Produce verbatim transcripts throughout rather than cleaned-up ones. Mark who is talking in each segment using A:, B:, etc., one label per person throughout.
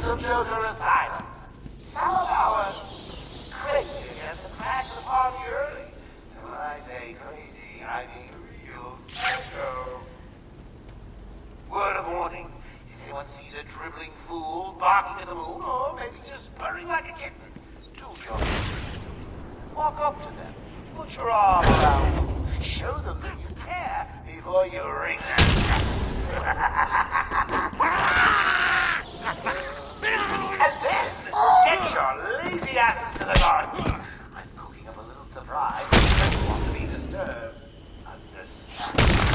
A: of Joker Asylum. Some of our crazy guests have crashed the party early. And when I say crazy, I mean real psycho. Word of warning, if anyone sees a dribbling fool barking at the moon, or maybe just purring like a kitten, do your best. Walk up to them, put your arm around them, show them that you care before you ring them. And then, get your lazy asses to the garden. I'm cooking up a little surprise. I don't want to be disturbed. Understand?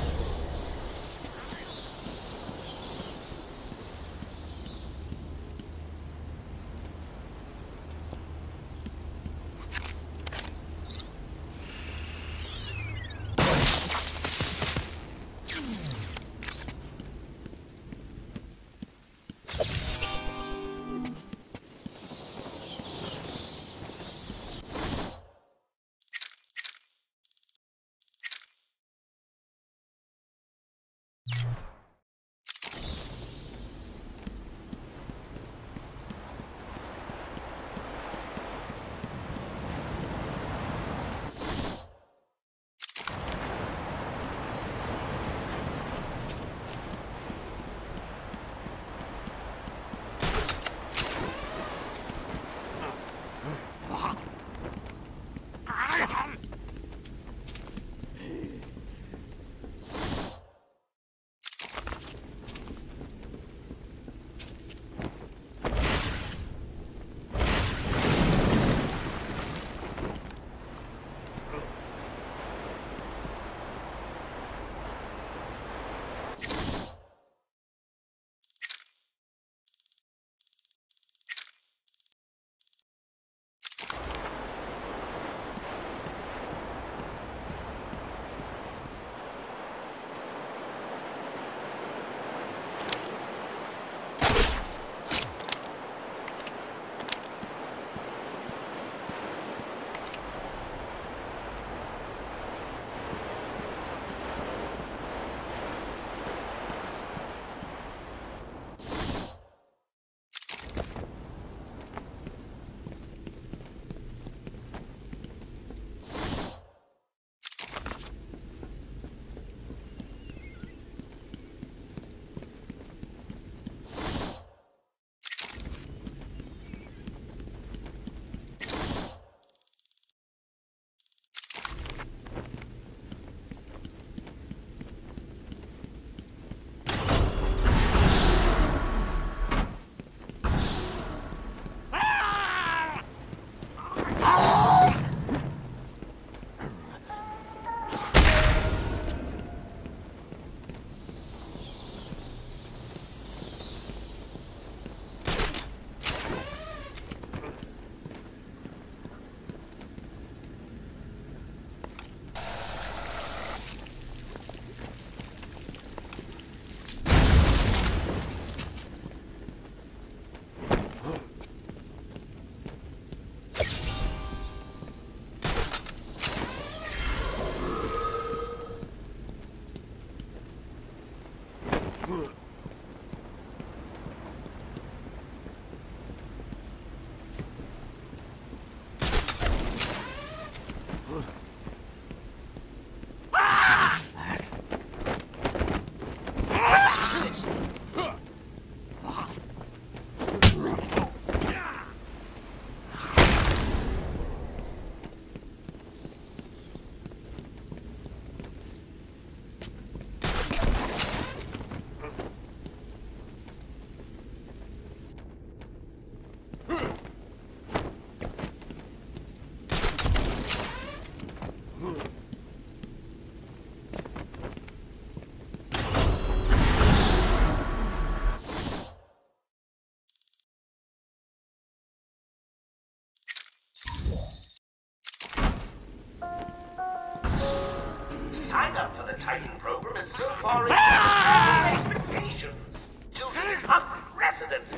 A: Titan program is so far exceeding expectations. Duty is unprecedented.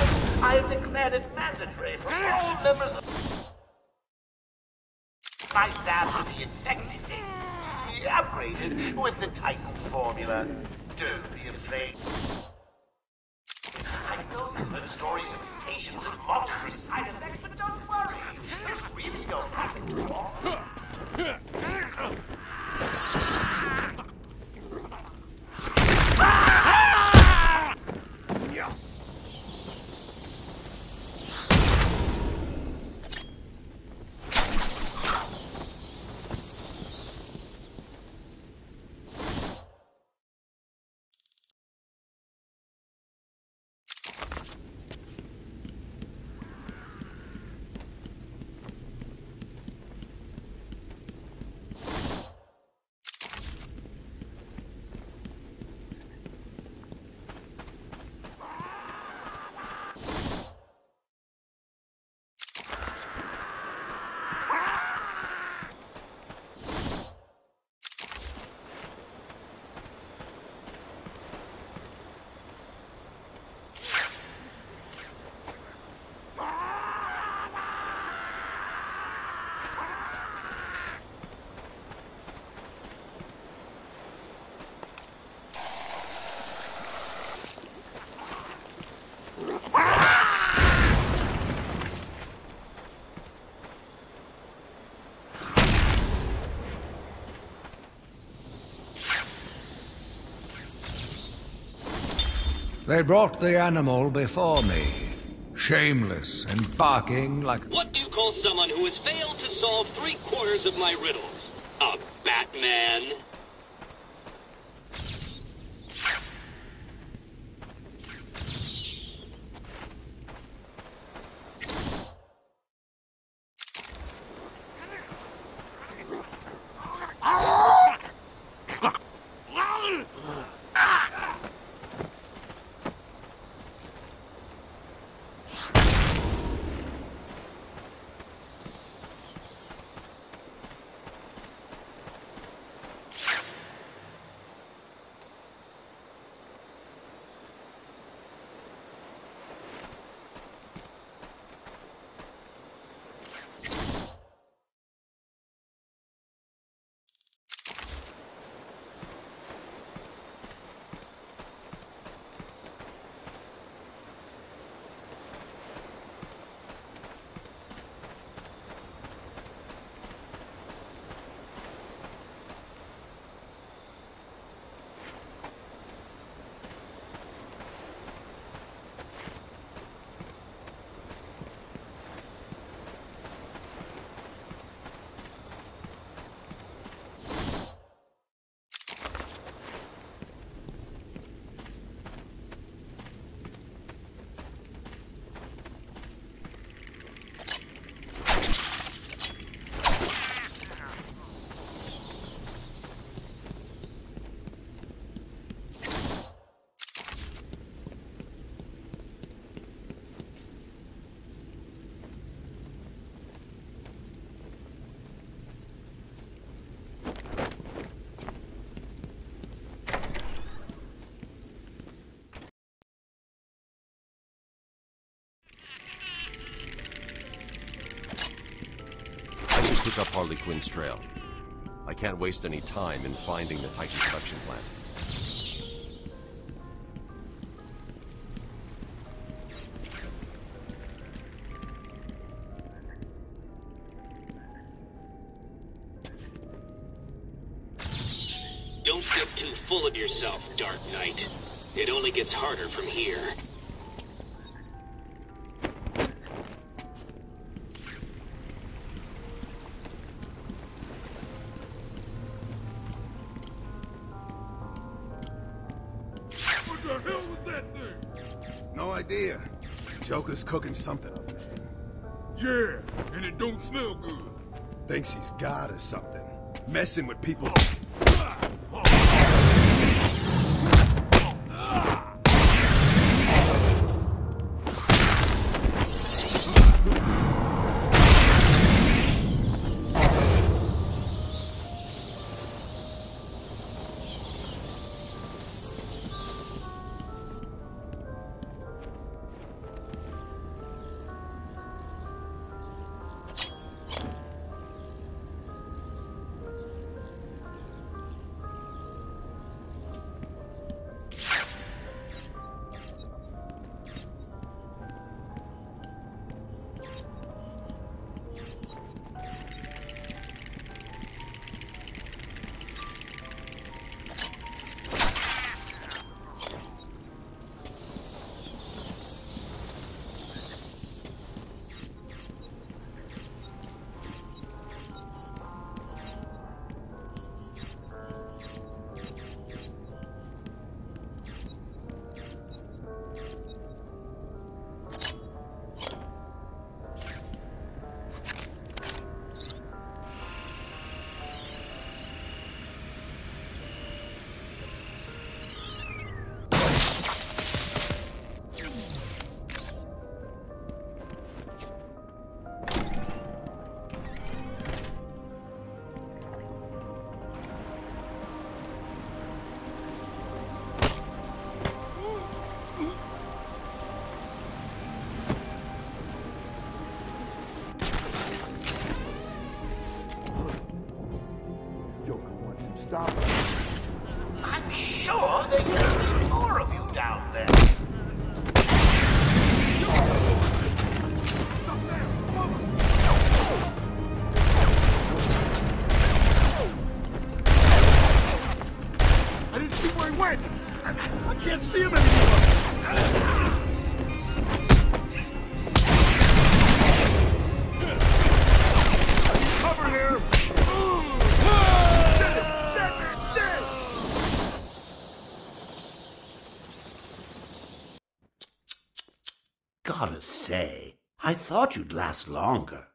A: I have declared it mandatory for all members of my staff to be infected, upgraded with the Titan formula. Don't be afraid. I know you
B: They brought the animal before me, shameless and barking like...
C: What do you call someone who has failed to solve three-quarters of my riddles? A Batman?
D: Pick up Harley Quinn's trail. I can't waste any time in finding the Titan production plant.
C: Don't get too full of yourself, Dark Knight. It only gets harder from here.
E: What the hell was that thing?
F: No idea. Joker's cooking something up there.
E: Yeah, and it don't smell good.
F: Thinks he's God or something. Messing with people.
A: I'm sure there could be more of you down there.
E: I didn't see where he went.
F: I can't see him anymore! Cover here! Dead him! Dead man! Dead!
G: Gotta say, I thought you'd last longer.